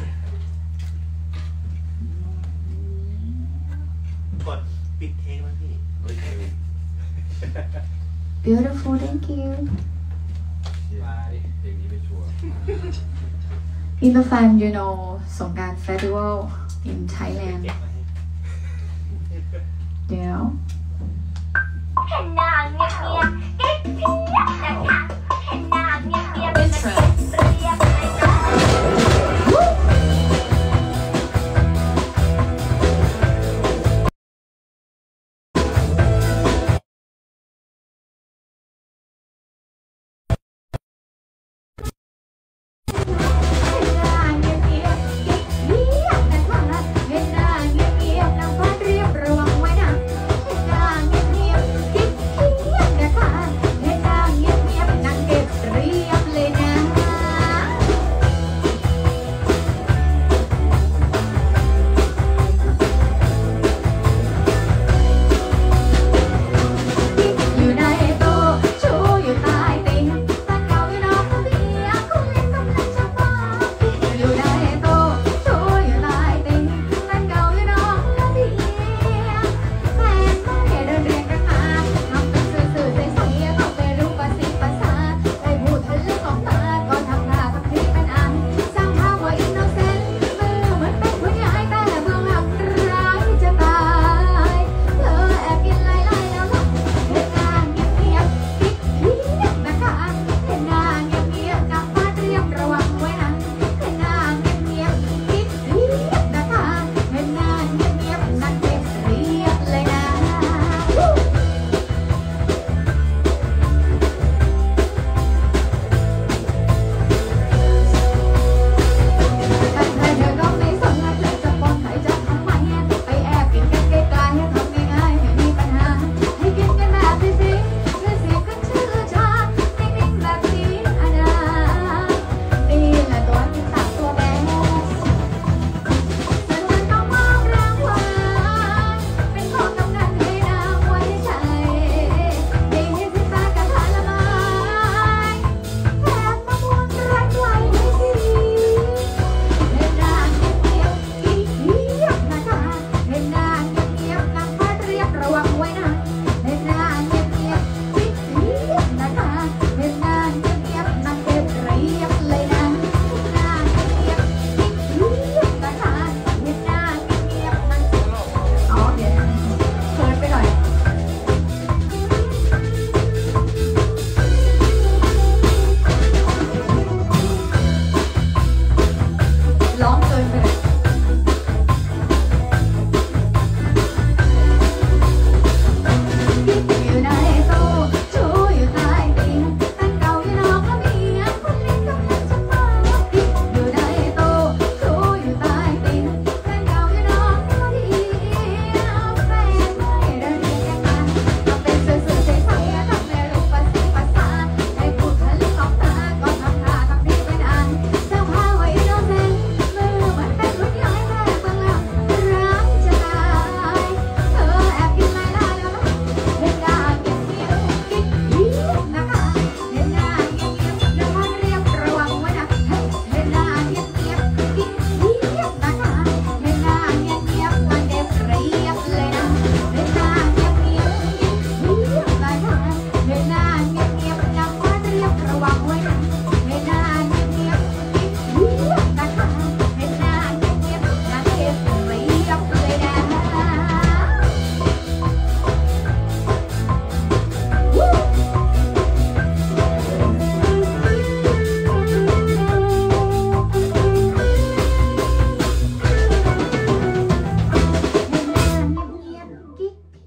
กดปิดเทคมั้ยพี่ Beautiful thank you มาดิเพลงนี้ไม่ชัวร์ In the fan you know สงกรานต์ Festival in Thailand เดี๋ยวเห็นนางเงียบๆกิ๊กเพียบนะคะเห็นนางเงียบๆ Intro เรียบเลยค่ะ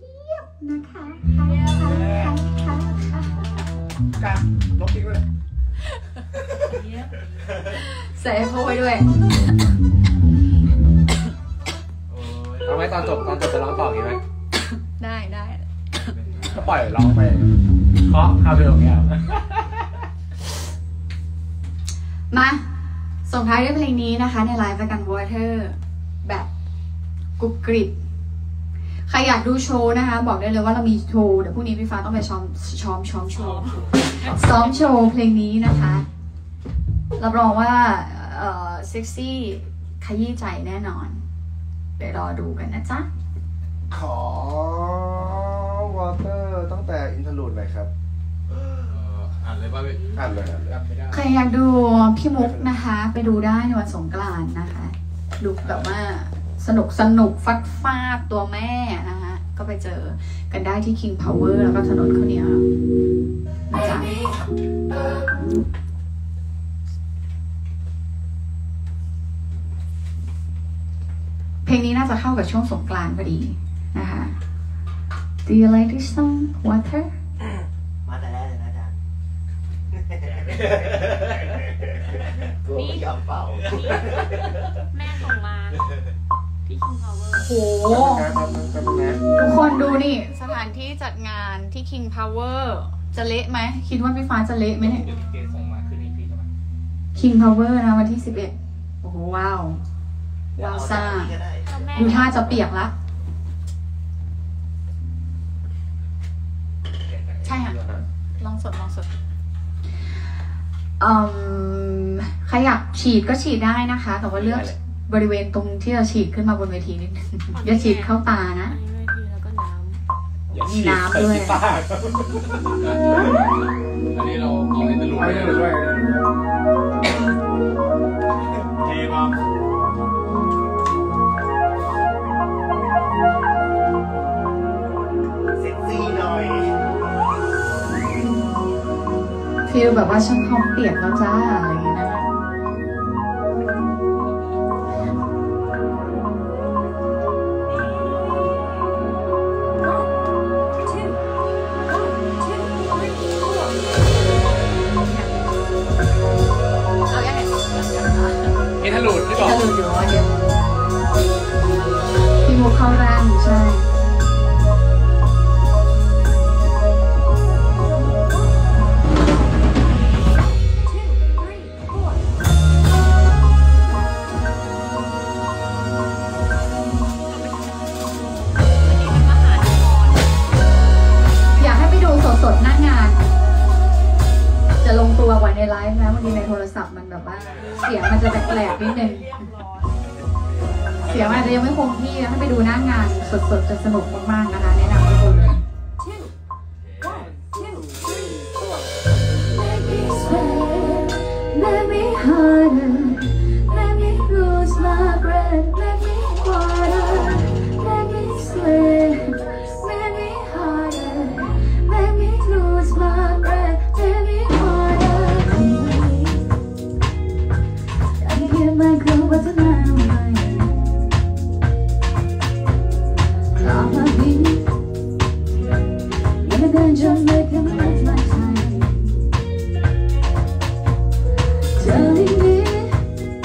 การลบทิ้งไปเลยใส่เข้าไปด้วยเอาไหมตอนจบตอนจบจะร้องต่ออีกไหมได้ได้ก็ปล่อยร้องไปเคาะคาเบลอย่างเงี้ยมาส่งท้ายด้วยเพลงนี้นะคะในไลฟ์ประกัน Water แบบกรุบกริบใครอยากดูโชว์นะคะบอกได้เลยว่าเรามีโชว์เดี๋ยวพรุ่งนี้พี่ฟ้าต้องไปซ้อมซ้อมซ้อมโชว์ซ้อมโชว์เพลงนี้นะคะรับรองว่าเอ่อเซ็กซี่ขยี้ใจแน่นอนเดี๋ยวรอดูกันนะจ๊ะขอวอเตอร์ตั้งแต่อินทรูดหน่อยครับอ่านเลยป่ะพี่อ่านเลยอ่านเลยจำไม่ได้ใครอยากดูพี่มุกนะคะ ไปดูได้ในวันสงกรานต์นะคะดูแบบว่าสนุกสนุกฟัดฟาดตัวแม่นะคะก็ไปเจอกันได้ที่ King Power แล้วก็ถนนข้าวเหนียวนะจ๊ะเพลงนี้น่าจะเข้ากับช่วงสงกรานต์พอดีนะคะ Do you like this song Water มาแต่แรกเลยนะอาจารย์ตัวไม่ยอมเป่าแม่ส่งมาที่ King Power โหครับครับครับนะทุกคนดูนี่สถานที่จัดงานที่ King Power จะเละไหมคิดว่าพี่ฟ้าจะเละไหมเนี่ยเกส่งมาคืนนี้พี่ใช่ไหม King Power นะวันที่สิบเอ็ดโอ้โหว้าวว้าวซ่าดูท่าจะเปียกละใช่ค่ะลองสดลองสดอืมใครอยากฉีดก็ฉีดได้นะคะ แต่ว่าเลือกบริเวณตรงที่เราฉีดขึ้นมาบนเวทีนิดนึงอย่าฉีดเข้าตานะอันนี้เวทีแล้วก็น้อย่ามีน้ำด้วยอันนี้เราเอาอินเตอร์ลูดเอาไปไปเลเลย ยด้วยเทป่ะเซ็กซี่หน่อยฟีลแบบว่าฉันพร้อมเปียกแล้วจ้าอะไรอย่างเงี้ยนะ เอาอย่างไหนอินทรูดที่บอกถ้าดูอยู่ว่าเดี๋ยวพี่มุกเข้าแรงใช่ อยากให้ไปดูสดๆหน้างาน จะลงตัวกว่าในไลฟ์นะบางทีในโทรศัพท์มันแบบว่า เสียงมันจะแปลกๆนิดนึง เสียงอาจจะยังไม่คงที่นะถ้าไปดูหน้างานสดๆจะสนุกมากๆนะคะแนะนำทุกคนเลย Let me harder, let me lose my breath, let me water, let me sweat, let me harder, let me lose my breath, let me harder. I can hear my girl, but tonight I'm lying. Drop my beat, and then just make him lose my time. Telling me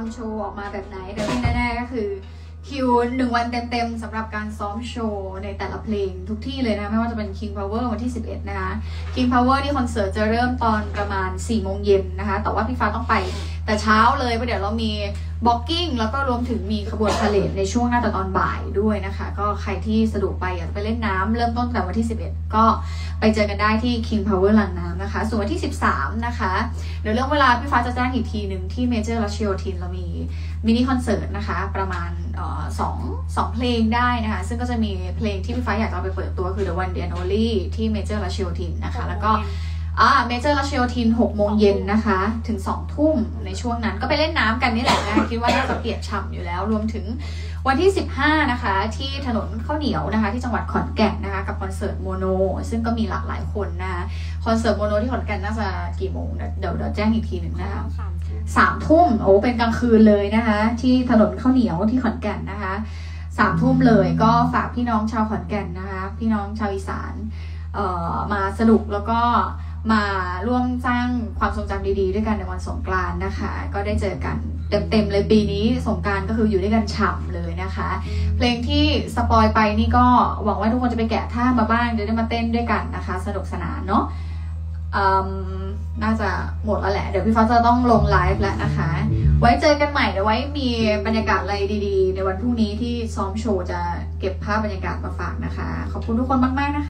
ำโชว์ออกมาแบบไหนแต่ที่แน่ๆก็คือคิวหนึ่งวันเต็มๆสำหรับการซ้อมโชว์ในแต่ละเพลงทุกที่เลยนะไม่ว่าจะเป็น King Power วันที่สิบเอ็ดนะคะ King Power นี่คอนเสิร์ตจะเริ่มตอนประมาณสี่โมงเย็นนะคะแต่ว่าพี่ฟ้าต้องไปแต่เช้าเลยเพราะเดี๋ยวเรามีบ็อกกิ้งแล้วก็รวมถึงมีขบวนพาเหรดในช่วงหน้าตอนบ่ายด้วยนะคะก็ใครที่สะดวกไปอยากจะไปเล่นน้ำเริ่มต้นแต่วันที่สิบเอ็ดก็ไปเจอกันได้ที่ King Power ลานน้ำนะคะส่วนวันที่สิบสามนะคะเดี๋ยวเรื่องเวลาพี่ฟ้าจะแจ้งอีกทีหนึ่งที่เมเจอร์รัชโยธินเรามีมินิคอนเสิร์ตนะคะประมาณเอ่อสองสองเพลงได้นะคะซึ่งก็จะมีเพลงที่พี่ฟ้าอยากจะเอาไปเปิดตัวคือ The One Day and Only ที่เมเจอร์รัชโยธินนะคะแล้วก็อ่าเมเจอร์รัชโยธินหกโมงเย็นนะคะถึงสองทุ่มในช่วงนั้นก็ไปเล่นน้ำกันนี่แหละนะคิดว่าน่าจะเปียกฉ่ำอยู่แล้วรวมถึงวันที่สิบห้านะคะที่ถนนข้าวเหนียวนะคะที่จังหวัดขอนแก่นนะคะกับคอนเสิร์ตโมโนซึ่งก็มีหลากหลายคนนะคะคอนเสิร์ตโมโนที่ขอนแก่นน่าจะกี่โมงเดี๋ยวเดี๋ยวแจ้งอีกทีหนึ่งนะคะสามทุ่มโอ้เป็นกลางคืนเลยนะคะที่ถนนข้าวเหนียวที่ขอนแก่นนะคะสามทุ่มเลยก็ฝากพี่น้องชาวขอนแก่นนะคะพี่น้องชาวอีสานเอ่อมาสนุกแล้วก็มาร่วมสร้างความทรงจำดีๆด้วยกันในวันสงกรานต์นะคะก็ได้เจอกันเต็มๆเลยปีนี้สงกรานต์ก็คืออยู่ด้วยกันฉ่ำเลยนะคะเพลงที่สปอยไปนี่ก็หวังว่าทุกคนจะไปแกะท่ามาบ้างจะได้มาเต้นด้วยกันนะคะสนุกสนานเนาะน่าจะหมดแล้วแหละเดี๋ยวพี่ฟ้าจะต้องลงไลฟ์แล้วนะคะไว้เจอกันใหม่เดี๋ยวไว้มีบรรยากาศอะไรดีๆในวันพรุ่งนี้ที่ซ้อมโชว์จะเก็บภาพบรรยากาศมาฝากนะคะขอบคุณทุกคนมากๆนะคะ